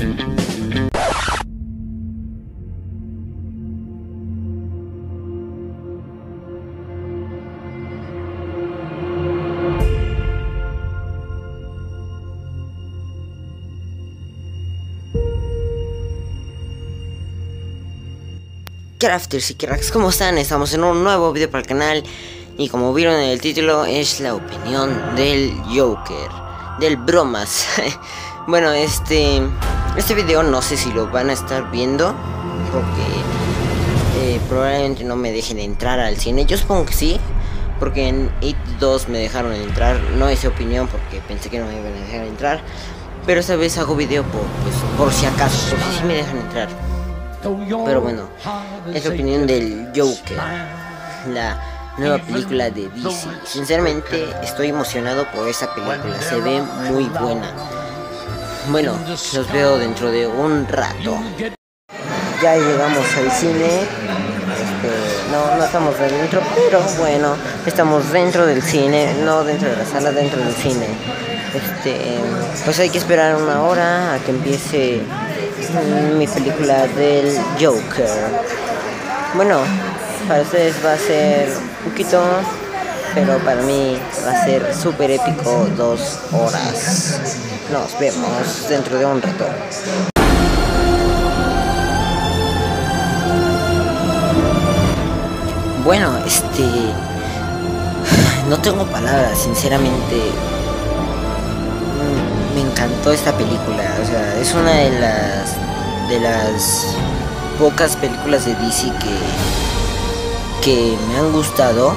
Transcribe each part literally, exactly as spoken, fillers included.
Crafters y cracks, ¿cómo están? Estamos en un nuevo video para el canal. Y como vieron en el título, es la opinión del Joker, del bromas. Bueno, este Este video no sé si lo van a estar viendo, porque eh, probablemente no me dejen entrar al cine. Yo supongo que sí, porque en It dos me dejaron entrar. No hice opinión porque pensé que no me iban a dejar entrar, pero esta vez hago video por, pues, por si acaso, porque sí me dejan entrar. Pero bueno, es la opinión del Joker, la nueva película de D C. Sinceramente estoy emocionado por esa película, se ve muy buena. Bueno, los veo dentro de un rato. Ya llegamos al cine. Este, no, no estamos dentro, pero bueno, estamos dentro del cine, no dentro de la sala, dentro del cine. Este, pues hay que esperar una hora a que empiece mi película del Joker. Bueno, para ustedes va a ser un poquito, pero para mí va a ser súper épico. Dos horas. Nos vemos dentro de un rato. Bueno, este... no tengo palabras, sinceramente. Me encantó esta película. O sea, es una de las... de las pocas películas de D C que... que me han gustado.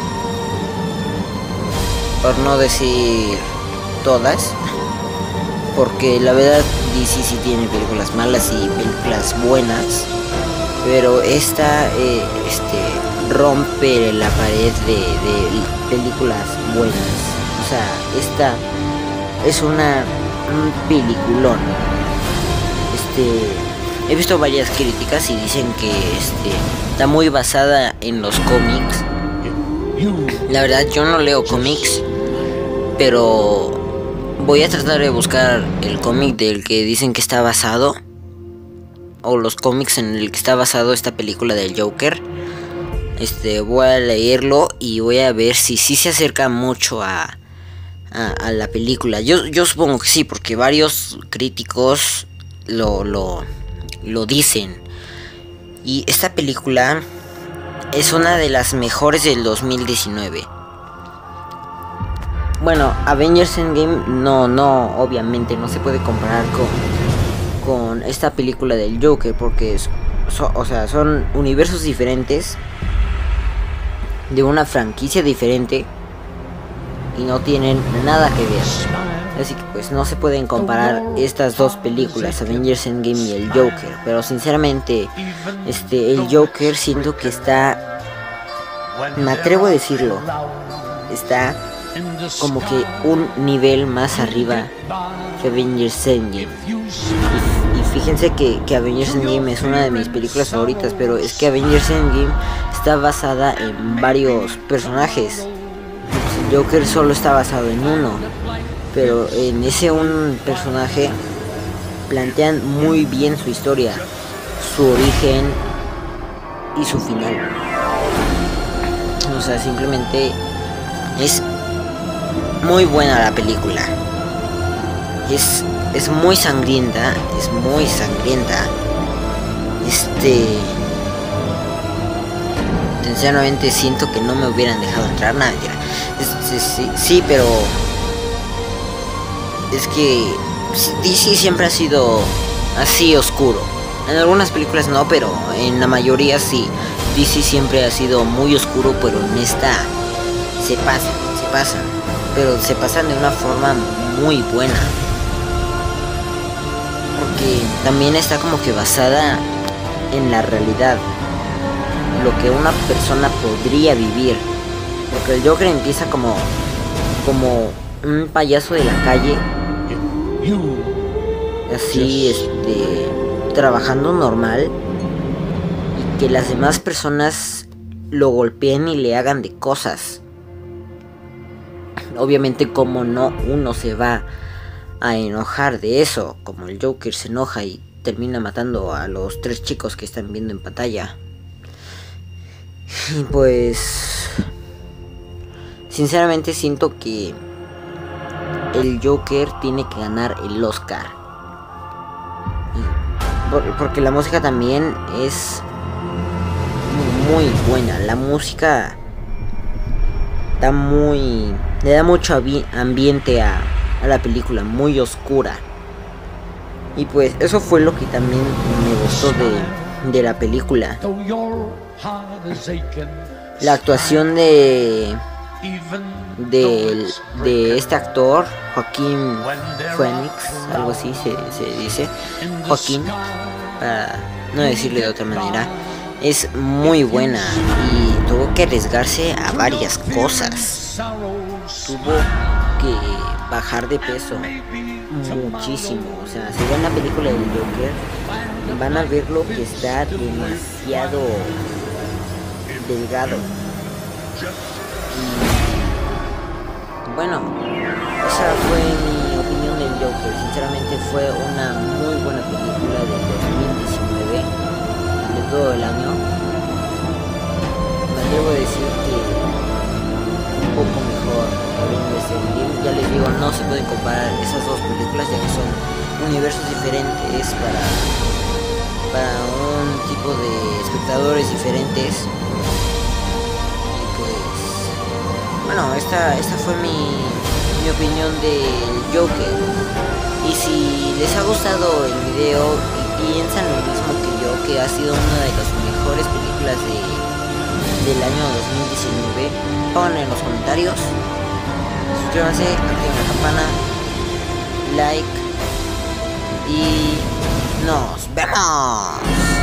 Por no decir todas. Porque la verdad D C sí tiene películas malas y películas buenas. Pero esta eh, este, rompe la pared de, de películas buenas. O sea, esta es una un peliculón. Este, he visto varias críticas y dicen que este, está muy basada en los cómics. La verdad yo no leo cómics, pero voy a tratar de buscar el cómic del que dicen que está basado, o los cómics en el que está basado esta película del Joker. Este, voy a leerlo y voy a ver si sí se acerca mucho a, a, a la película. Yo, yo supongo que sí, porque varios críticos lo, lo, lo dicen. Y esta película es una de las mejores del dos mil diecinueve. Bueno, Avengers Endgame no, no, obviamente no se puede comparar con, con esta película del Joker, porque es, so, o sea, son universos diferentes, de una franquicia diferente, y no tienen nada que ver. Así que pues no se pueden comparar estas dos películas, Avengers Endgame y el Joker. Pero sinceramente, este, el Joker siento que está, me atrevo a decirlo, está como que un nivel más arriba que Avengers Endgame. Y, y fíjense que, que Avengers Endgame es una de mis películas favoritas, pero es que Avengers Endgame está basada en varios personajes. El Joker solo está basado en uno, pero en ese un personaje plantean muy bien su historia, su origen y su final. O sea, simplemente es muy buena la película. Es, es muy sangrienta. Es muy sangrienta. Este... Sinceramente siento que no me hubieran dejado entrar. Nada, es, es, sí, sí, pero... es que D C siempre ha sido así oscuro. En algunas películas no, pero en la mayoría sí. D C siempre ha sido muy oscuro, pero en esta se pasa, se pasa. Pero se pasan de una forma muy buena, porque también está como que basada en la realidad, lo que una persona podría vivir. Porque el Joker empieza como como un payaso de la calle, así, este, trabajando normal, y que las demás personas lo golpeen y le hagan de cosas. Obviamente, como no, uno se va a enojar de eso, como el Joker se enoja y termina matando a los tres chicos que están viendo en pantalla. Y pues sinceramente siento que el Joker tiene que ganar el Oscar, porque la música también es muy buena. La música da muy le da mucho ambiente a, a la película, muy oscura. Y pues eso fue lo que también me gustó de, de la película. La actuación de de, de este actor, Joaquín Phoenix, algo así se, se dice, Joaquín, para no decirle de otra manera, es muy buena y tuvo que arriesgarse a varias cosas. Tuvo que bajar de peso muchísimo. O sea, si ven la película del Joker, van a ver lo que está demasiado delgado. Y bueno, esa fue mi opinión del Joker. Sinceramente fue una muy buena película del dos mil diecinueve, de todo el año. Me debo decir que un poco mejor que Avengers Endgame. Ya les digo, no se pueden comparar esas dos películas, ya que son universos diferentes para, para un tipo de espectadores diferentes. Bueno, esta, esta fue mi, mi opinión del Joker. Y si les ha gustado el video y piensan lo mismo que yo, que ha sido una de las mejores películas de, del año dos mil diecinueve, pongan en los comentarios. Suscríbanse, activen la campana, like y nos vemos.